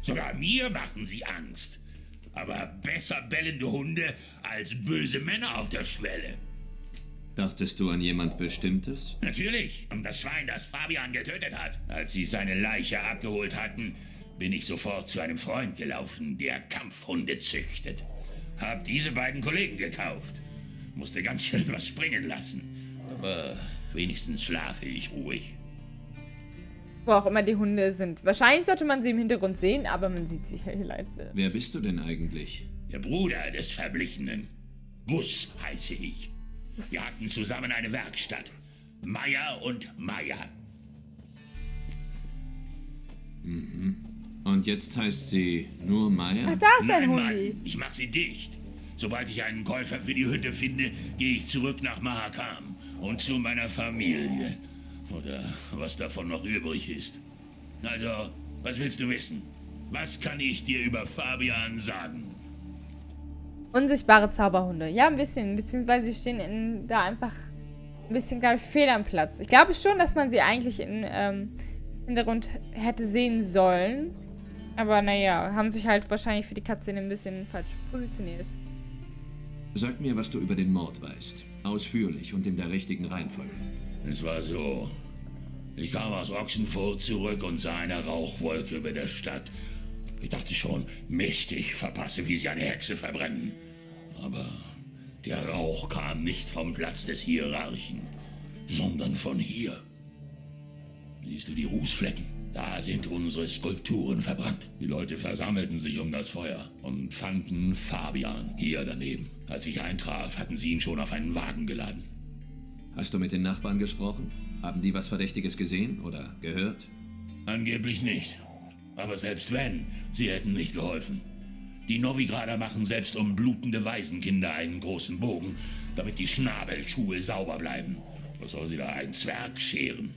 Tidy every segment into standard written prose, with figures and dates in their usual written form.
Sogar mir machen sie Angst. Aber besser bellende Hunde als böse Männer auf der Schwelle. Dachtest du an jemand Bestimmtes? Natürlich, um das Schwein, das Fabian getötet hat. Als sie seine Leiche abgeholt hatten, bin ich sofort zu einem Freund gelaufen, der Kampfhunde züchtet. Hab diese beiden Kollegen gekauft. Musste ganz schön was springen lassen. Aber wenigstens schlafe ich ruhig. Wo auch immer die Hunde sind. Wahrscheinlich sollte man sie im Hintergrund sehen, aber man sieht sie hier leider. Wer bist du denn eigentlich? Der Bruder des Verblichenen. Bus heiße ich. Wir hatten zusammen eine Werkstatt. Meier und Meier. Mhm. Und jetzt heißt sie nur Meier? Ach, da ist ein Nein, Hundi. Mann, ich mach sie dicht. Sobald ich einen Käufer für die Hütte finde, gehe ich zurück nach Mahakam und zu meiner Familie. Oder was davon noch übrig ist. Also, was willst du wissen? Was kann ich dir über Fabian sagen? Unsichtbare Zauberhunde. Ja, ein bisschen. Beziehungsweise sie stehen da einfach ein bisschen, glaube ich, fehl am Platz. Ich glaube schon, dass man sie eigentlich im Hintergrund hätte sehen sollen. Aber naja, haben sich halt wahrscheinlich für die Cutscene ein bisschen falsch positioniert. Sag mir, was du über den Mord weißt. Ausführlich und in der richtigen Reihenfolge. Es war so. Ich kam aus Ochsenfurt zurück und sah eine Rauchwolke über der Stadt. Ich dachte schon, Mist, ich verpasse, wie sie eine Hexe verbrennen. Aber der Rauch kam nicht vom Platz des Hierarchen, sondern von hier. Siehst du die Rußflecken? Da sind unsere Skulpturen verbrannt. Die Leute versammelten sich um das Feuer und fanden Fabian hier daneben. Als ich eintraf, hatten sie ihn schon auf einen Wagen geladen. Hast du mit den Nachbarn gesprochen? Haben die was Verdächtiges gesehen oder gehört? Angeblich nicht. Aber selbst wenn, sie hätten nicht geholfen. Die Novigrader machen selbst um blutende Waisenkinder einen großen Bogen, damit die Schnabelschuhe sauber bleiben. Was soll sie da ein Zwerg scheren?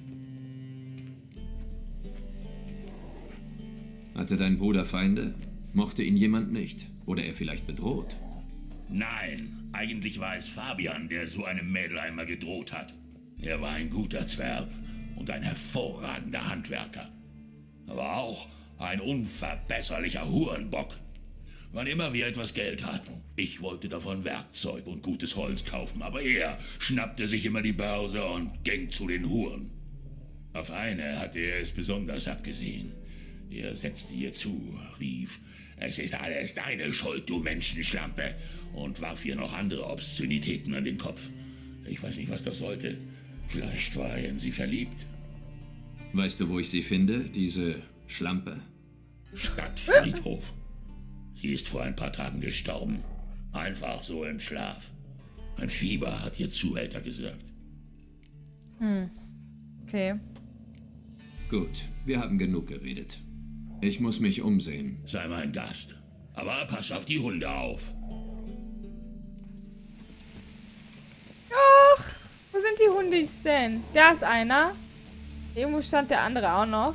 Hatte dein Bruder Feinde? Mochte ihn jemand nicht? Oder er vielleicht bedroht? Nein, eigentlich war es Fabian, der so einem Mädel einmal gedroht hat. Er war ein guter Zwerg und ein hervorragender Handwerker. Aber auch ein unverbesserlicher Hurenbock. Wann immer wir etwas Geld hatten, ich wollte davon Werkzeug und gutes Holz kaufen, aber er schnappte sich immer die Börse und ging zu den Huren. Auf eine hatte er es besonders abgesehen. Er setzte ihr zu, rief, es ist alles deine Schuld, du Menschenschlampe, und warf ihr noch andere Obszönitäten an den Kopf. Ich weiß nicht, was das sollte. Vielleicht war er in sie verliebt. Weißt du, wo ich sie finde, diese Schlampe? Stadtfriedhof. Sie ist vor ein paar Tagen gestorben. Einfach so im Schlaf. Ein Fieber, hat ihr Zuhälter gesagt. Okay. Gut, wir haben genug geredet. Ich muss mich umsehen. Sei mein Gast. Aber pass auf die Hunde auf. Ach, wo sind die Hundis denn? Da ist einer. Irgendwo stand der andere auch noch.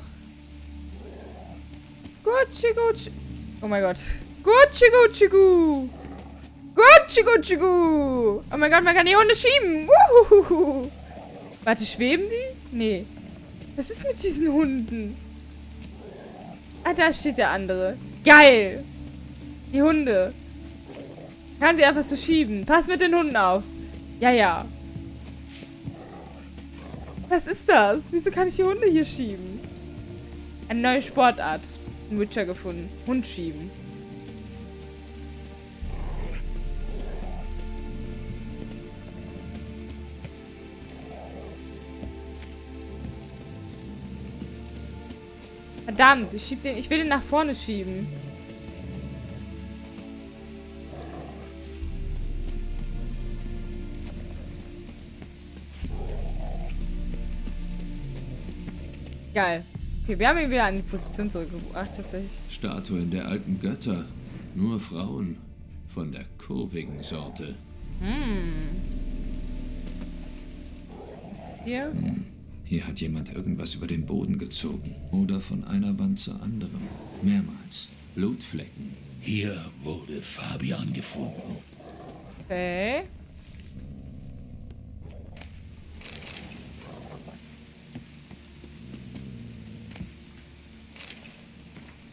Gucci, Gucci. Oh mein Gott. Gucci, Gucci, Gu. Gucci, Gucci, Gu. Oh mein Gott, man kann die Hunde schieben. Uhuhu. Warte, schweben die? Nee. Was ist mit diesen Hunden? Ah, da steht der andere. Geil. Die Hunde. Kann sie einfach so schieben. Pass mit den Hunden auf. Ja, ja. Was ist das? Wieso kann ich die Hunde hier schieben? Eine neue Sportart. Ein Witcher gefunden. Hund schieben. Verdammt, ich will den nach vorne schieben. Geil. Okay, wir haben ihn wieder an die Position zurückgebracht, tatsächlich. Statuen der alten Götter. Nur Frauen. Von der kurvigen Sorte. Was ist hier? Hier hat jemand irgendwas über den Boden gezogen. Oder von einer Wand zur anderen. Mehrmals. Blutflecken. Hier wurde Fabian gefunden. Okay.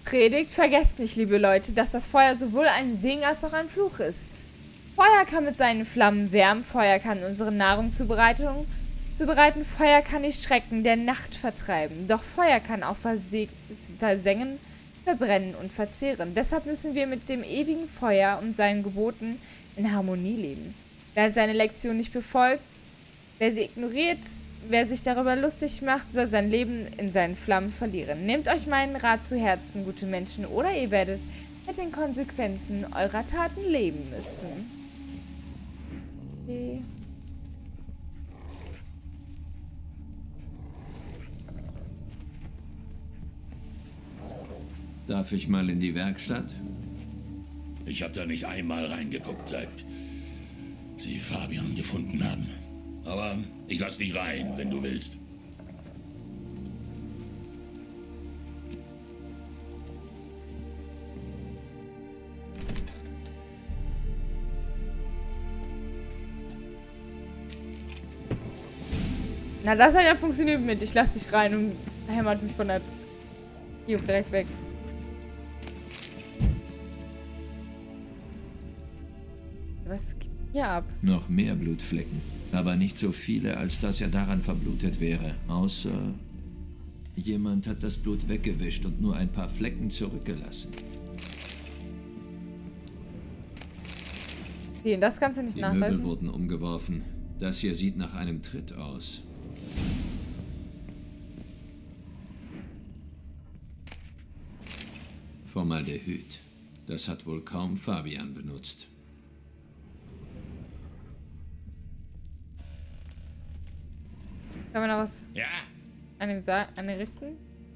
Predigt, vergesst nicht, liebe Leute, dass das Feuer sowohl ein Segen als auch ein Fluch ist. Feuer kann mit seinen Flammen wärmen, Feuer kann unsere Nahrung zubereiten, Feuer kann die Schrecken der Nacht vertreiben. Doch Feuer kann auch versengen, verbrennen und verzehren. Deshalb müssen wir mit dem ewigen Feuer und seinen Geboten in Harmonie leben. Wer seine Lektion nicht befolgt, wer sie ignoriert, wer sich darüber lustig macht, soll sein Leben in seinen Flammen verlieren. Nehmt euch meinen Rat zu Herzen, gute Menschen, oder ihr werdet mit den Konsequenzen eurer Taten leben müssen. Okay. Darf ich mal in die Werkstatt? Ich habe da nicht einmal reingeguckt, seit Sie Fabian gefunden haben. Aber ich lass dich rein, wenn du willst. Na, das hat ja funktioniert mit. Ich lass dich rein und hämmert mich von der hier direkt weg. Was geht hier ab? Noch mehr Blutflecken. Aber nicht so viele, als dass er daran verblutet wäre. Außer jemand hat das Blut weggewischt und nur ein paar Flecken zurückgelassen. Okay, das kannst du nicht Die nachweisen. Möbel wurden umgeworfen. Das hier sieht nach einem Tritt aus. Formaldehyd. Das hat wohl kaum Fabian benutzt. Kann man noch was Ja? an dem richten?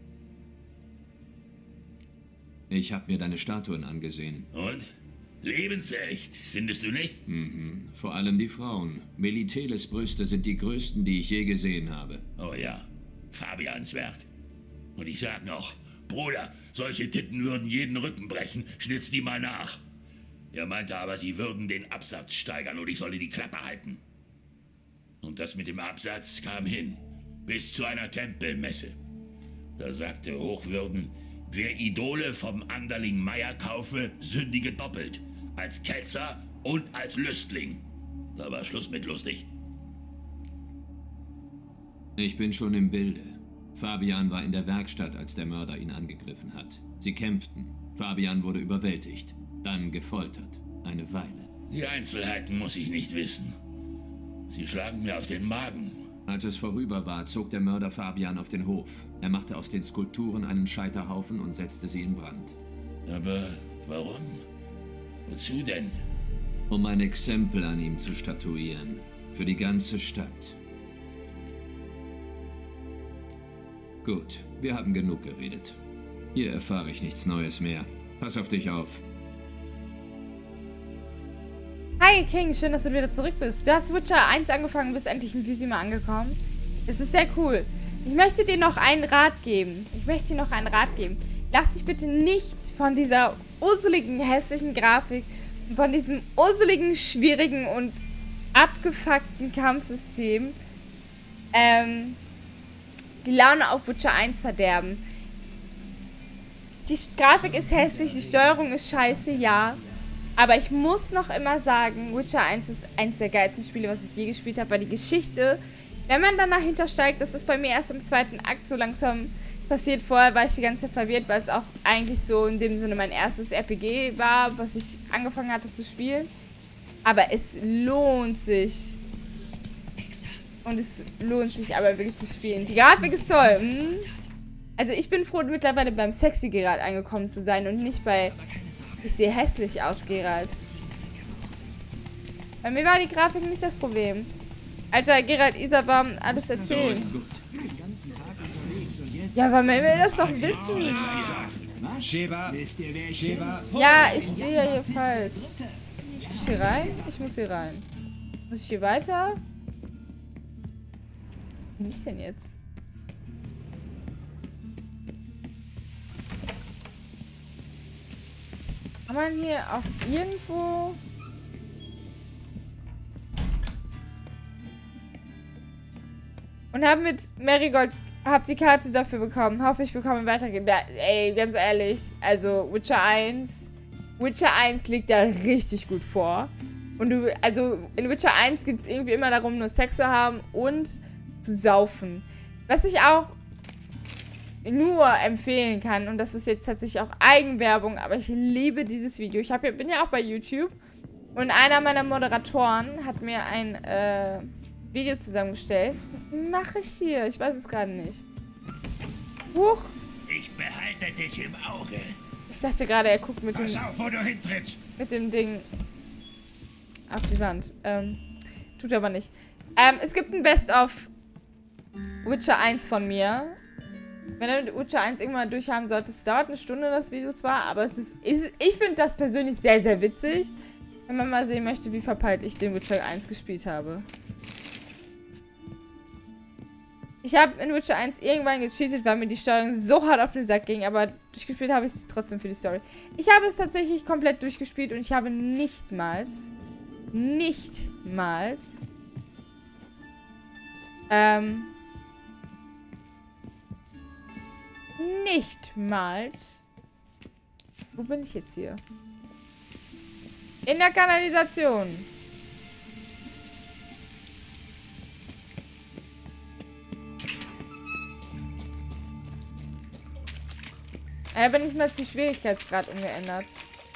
Ich habe mir deine Statuen angesehen. Und? Lebensecht, findest du nicht? Mhm. Vor allem die Frauen. Meliteles Brüste sind die größten, die ich je gesehen habe. Oh ja, Fabians Werk. Und ich sag noch, Bruder, solche Titten würden jeden Rücken brechen, schnitz die mal nach. Er meinte aber, sie würden den Absatz steigern und ich solle die Klappe halten. Und das mit dem Absatz kam hin, bis zu einer Tempelmesse. Da sagte Hochwürden, wer Idole vom Anderling Meier kaufe, sündige doppelt. Als Ketzer und als Lüstling. Da war Schluss mit lustig. Ich bin schon im Bilde. Fabian war in der Werkstatt, als der Mörder ihn angegriffen hat. Sie kämpften. Fabian wurde überwältigt. Dann gefoltert. Eine Weile. Die Einzelheiten muss ich nicht wissen. Sie schlagen mir auf den Magen. Als es vorüber war, zog der Mörder Fabian auf den Hof. Er machte aus den Skulpturen einen Scheiterhaufen und setzte sie in Brand. Aber warum? Wozu denn? Um ein Exempel an ihm zu statuieren. Für die ganze Stadt. Gut, wir haben genug geredet. Hier erfahre ich nichts Neues mehr. Pass auf dich auf. Hi King, schön, dass du wieder zurück bist. Du hast Witcher 1 angefangen und bist endlich in Vizima angekommen. Es ist sehr cool. Ich möchte dir noch einen Rat geben. Lass dich bitte nicht von dieser useligen, hässlichen Grafik und von diesem useligen, schwierigen und abgefuckten Kampfsystem die Laune auf Witcher 1 verderben. Die Grafik ist hässlich, die Steuerung ist scheiße, ja. Aber ich muss noch immer sagen, Witcher 1 ist eins der geilsten Spiele, was ich je gespielt habe, weil die Geschichte, wenn man dann dahinter steigt, das ist bei mir erst im zweiten Akt so langsam passiert. Vorher war ich die ganze Zeit verwirrt, weil es auch eigentlich so in dem Sinne mein erstes RPG war, was ich angefangen hatte zu spielen. Aber es lohnt sich. Und es lohnt sich aber wirklich zu spielen. Die Grafik ist toll. Also ich bin froh, mittlerweile beim Sexy Geralt angekommen zu sein und nicht bei... Ich sehe hässlich aus, Geralt. Bei mir war die Grafik nicht das Problem. Alter, Geralt, Isabam, alles erzählen. Ja, aber man will das doch wissen. Ja, ich stehe ja hier falsch. Muss ich hier rein? Ich muss hier rein. Muss ich hier weiter? Wie bin ich denn jetzt? Kann man hier auch irgendwo... Und haben mit Marigold Hab die Karte dafür bekommen. Hoffe, ich bekomme weitergehen. Ey, ganz ehrlich. Also, Witcher 1 liegt da richtig gut vor. Und also, in Witcher 1 geht es irgendwie immer darum, nur Sex zu haben und zu saufen. Was ich auch nur empfehlen kann, und das ist jetzt tatsächlich auch Eigenwerbung, aber ich liebe dieses Video. Bin ja auch bei YouTube. Und einer meiner Moderatoren hat mir ein Video zusammengestellt. Was mache ich hier? Ich weiß es gerade nicht. Huch. Ich behalte dich im Auge. Ich dachte gerade, er guckt mit Pass auf, wo du hintrittst. mit dem Ding auf die Wand. Tut aber nicht. Es gibt ein Best-of Witcher 1 von mir. Wenn du Witcher 1 irgendwann durchhaben solltest, es dauert eine Stunde, das Video zwar, aber ich finde das persönlich sehr, sehr witzig. Wenn man mal sehen möchte, wie verpeilt ich den Witcher 1 gespielt habe. Ich habe in Witcher 1 irgendwann gecheatet, weil mir die Steuerung so hart auf den Sack ging, aber durchgespielt habe ich es trotzdem für die Story. Ich habe es tatsächlich komplett durchgespielt und ich habe nichtmals wo bin ich jetzt hier? In der Kanalisation. Aber nicht mal die Schwierigkeitsgrad umgeändert.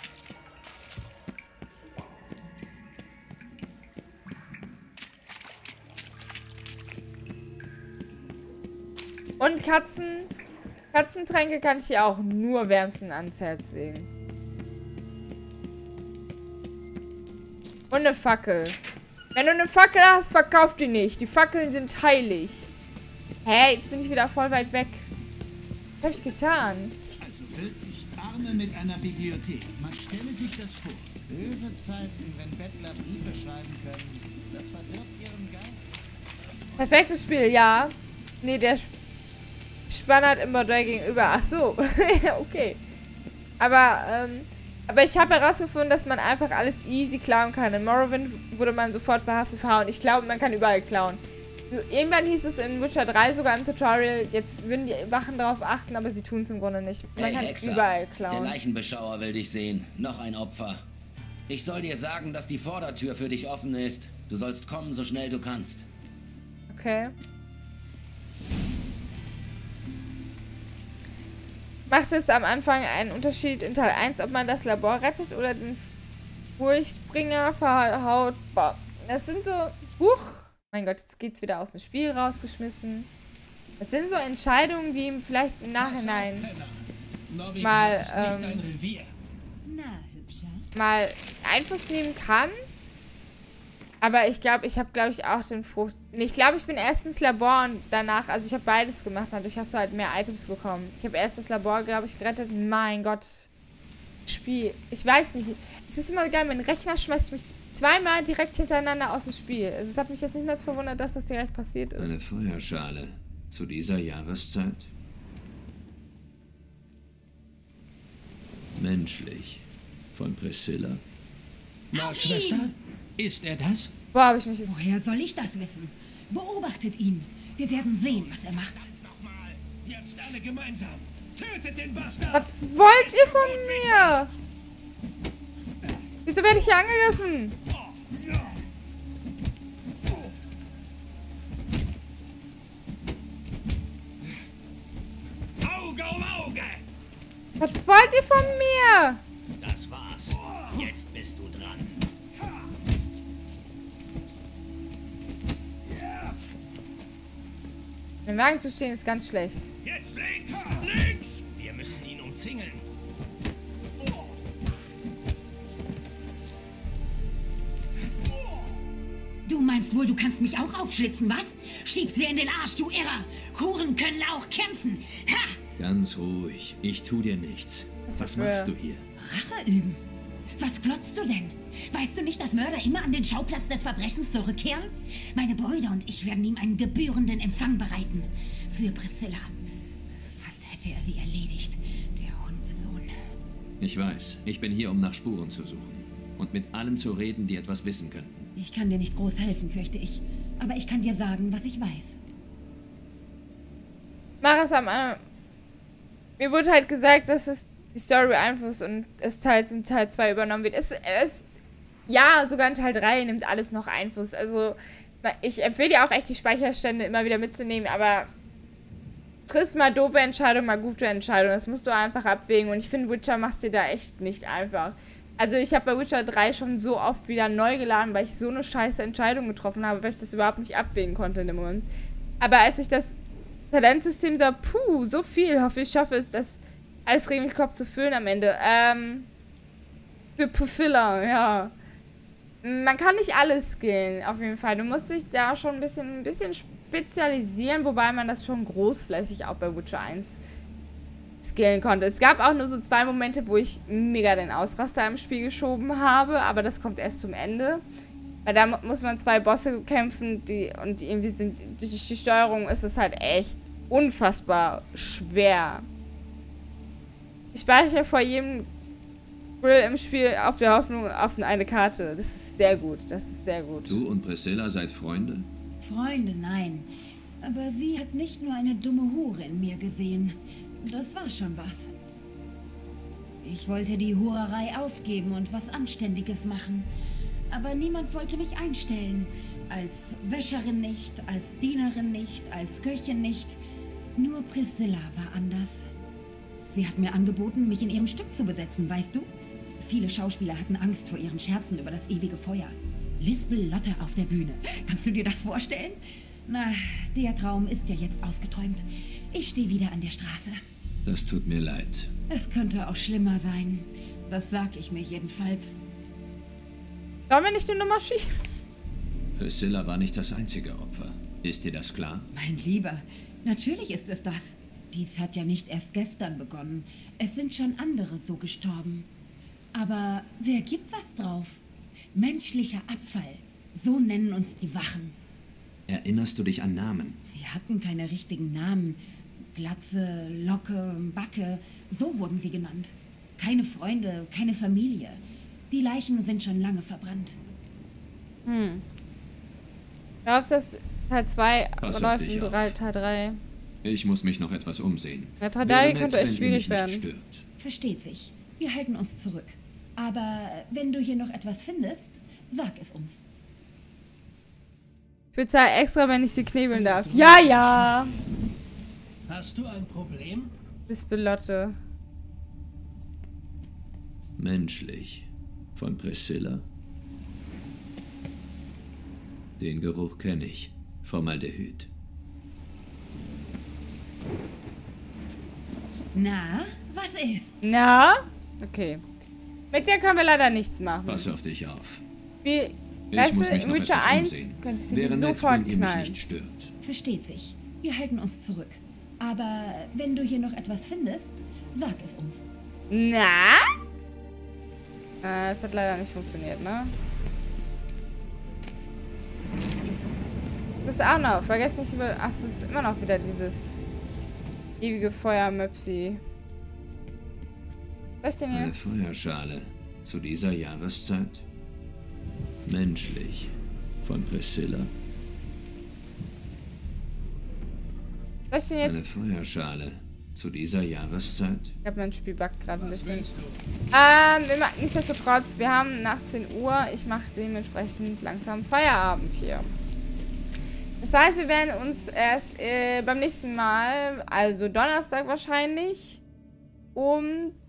Und Katzentränke kann ich dir auch nur wärmsten ans Herz legen. Und eine Fackel. Wenn du eine Fackel hast, verkauf die nicht. Die Fackeln sind heilig. Hä, jetzt bin ich wieder voll weit weg. Was hab ich getan? Also wirklich Arme mit einer Bibliothek. Man stelle sich das vor. Böse Zeiten, wenn Bettler Briefe schreiben können. Das verdirbt ihren Geist. Perfektes Spiel, ja. Nee, der Spannert im Bordell gegenüber. Ach so. Okay. Aber ich habe herausgefunden, dass man einfach alles easy klauen kann. In Morrowind wurde man sofort verhaftet, verhauen. Ich glaube, man kann überall klauen. Irgendwann hieß es in Witcher 3 sogar im Tutorial, jetzt würden die Wachen darauf achten, aber sie tun es im Grunde nicht. Man kann Hexer, überall klauen. Der Leichenbeschauer will dich sehen. Noch ein Opfer. Ich soll dir sagen, dass die Vordertür für dich offen ist. Du sollst kommen, so schnell du kannst. Okay. Macht es am Anfang einen Unterschied in Teil 1, ob man das Labor rettet oder den Furchtbringer verhaut? Boah, das sind so... Mein Gott, jetzt geht's wieder aus dem Spiel rausgeschmissen. Das sind so Entscheidungen, die ihm vielleicht im Nachhinein mal Einfluss nehmen kann. Aber ich glaube, ich habe, auch den Frucht... Ich glaube, ich bin erst ins Labor und danach... Also ich habe beides gemacht. Dadurch hast du halt mehr Items bekommen. Ich habe erst das Labor, glaube ich, gerettet. Mein Gott. Spiel. Ich weiß nicht. Es ist immer geil, mein Rechner schmeißt mich zweimal direkt hintereinander aus dem Spiel. Also es hat mich jetzt nicht mehr verwundert, dass das direkt passiert ist. Eine Feuerschale. Zu dieser Jahreszeit? Menschlich. Von Priscilla? Na, Schwester? Ist er das? Boah, habe ich mich jetzt... Woher soll ich das wissen? Beobachtet ihn. Wir werden sehen, was er macht. Nochmal. Jetzt alle gemeinsam. Tötet den Bastard. Was wollt ihr von mir? Wieso werde ich hier angegriffen? Auge um Auge. Was wollt ihr von mir? Das war's. Jetzt bist du dran. Im Wagen zu stehen ist ganz schlecht. Jetzt links. Links. Wir müssen ihn umzingeln. Du meinst wohl, du kannst mich auch aufschlitzen, was? Schieb sie in den Arsch, du Irrer! Huren können auch kämpfen! Ha! Ganz ruhig. Ich tu dir nichts. Was machst du hier? Rache üben? Was glotzt du denn? Weißt du nicht, dass Mörder immer an den Schauplatz des Verbrechens zurückkehren? Meine Brüder und ich werden ihm einen gebührenden Empfang bereiten. Für Priscilla. Fast hätte er sie erledigt, der Hundesohn. Ich weiß. Ich bin hier, um nach Spuren zu suchen. Und mit allen zu reden, die etwas wissen könnten. Ich kann dir nicht groß helfen, fürchte ich. Aber ich kann dir sagen, was ich weiß. mache es am Anfang. Mir wurde halt gesagt, dass es die Story beeinflusst und es teils in Teil 2 übernommen wird. Ja, sogar in Teil 3 nimmt alles noch Einfluss. Also, ich empfehle dir auch echt, die Speicherstände immer wieder mitzunehmen, aber triffst mal doofe Entscheidung, mal gute Entscheidung. Das musst du einfach abwägen und ich finde, Witcher machst dir da echt nicht einfach. Also, ich habe bei Witcher 3 schon so oft wieder neu geladen, weil ich so eine scheiße Entscheidung getroffen habe, weil ich das überhaupt nicht abwägen konnte in dem Moment. Aber als ich das Talentsystem sah, so viel, ich hoffe es, dass alles richtig Kopf zu füllen am Ende. Für Filler, ja. Man kann nicht alles skillen, auf jeden Fall. Du musst dich da schon ein bisschen spezialisieren, wobei man das schon großflächig auch bei Witcher 1 skillen konnte. Es gab auch nur so 2 Momente, wo ich mega den Ausraster im Spiel geschoben habe, aber das kommt erst zum Ende. Weil da muss man 2 Bosse kämpfen, und irgendwie sind durch die Steuerung ist es halt echt unfassbar schwer. Ich speichere vor jedem Grill im Spiel auf der Hoffnung auf eine Karte. Das ist sehr gut. Das ist sehr gut. Du und Priscilla seid Freunde? Freunde, nein. Aber sie hat nicht nur eine dumme Hure in mir gesehen. Das war schon was. Ich wollte die Hurerei aufgeben und was Anständiges machen. Aber niemand wollte mich einstellen. Als Wäscherin nicht, als Dienerin nicht, als Köchin nicht. Nur Priscilla war anders. Sie hat mir angeboten, mich in ihrem Stück zu besetzen, weißt du? Viele Schauspieler hatten Angst vor ihren Scherzen über das ewige Feuer. Lispel Lotte auf der Bühne. Kannst du dir das vorstellen? Na, der Traum ist ja jetzt ausgeträumt. Ich stehe wieder an der Straße. Das tut mir leid. Es könnte auch schlimmer sein. Das sag ich mir jedenfalls. Sollen wir nicht eine Nummer schieben? Priscilla war nicht das einzige Opfer. Ist dir das klar? Mein Lieber, natürlich ist es das. Dies hat ja nicht erst gestern begonnen. Es sind schon andere so gestorben. Aber wer gibt was drauf? Menschlicher Abfall. So nennen uns die Wachen. Erinnerst du dich an Namen? Sie hatten keine richtigen Namen. Glatze, Locke, Backe, so wurden sie genannt. Keine Freunde, keine Familie. Die Leichen sind schon lange verbrannt. Glaubst du, dass Teil 2 Pass läuft auf dich in auf. Teil 3? Ich muss mich noch etwas umsehen. Ja, Teil Wäre 3 nett, könnte echt wenn ihr schwierig mich nicht werden. stört. Versteht sich. Wir halten uns zurück. Aber wenn du hier noch etwas findest, sag es uns. Ich bezahle extra, wenn ich sie knebeln darf. Ja, ja! Hast du ein Problem? Lispel Lotte. Menschlich. Von Priscilla? Den Geruch kenne ich. Formaldehyd. Na, was ist? Na? Okay. Mit der können wir leider nichts machen. Pass auf dich auf. Wie, Ich weißt muss du, mich in noch Witcher etwas 1 umsehen. könntest du Wäre die nett, sofort wenn ihr mich knallen. nicht stört. Versteht sich. Wir halten uns zurück. Aber wenn du hier noch etwas findest, sag es uns. Na? Es hat leider nicht funktioniert, ne? Das ist auch noch. Vergesst nicht über... Ach, es ist immer noch wieder dieses ewige Feuer-Möpsi. Was ist denn hier? Eine Feuerschale. Zu dieser Jahreszeit? Menschlich. Von Priscilla? Was ist denn Eine jetzt? Feuerschale. Zu dieser Jahreszeit? Ich glaube, mein Spiel buggt gerade ein bisschen. Willst du? Nichtsdestotrotz, wir haben 18 Uhr. Ich mache dementsprechend langsam Feierabend hier. Das heißt, wir werden uns erst beim nächsten Mal, also Donnerstag wahrscheinlich, um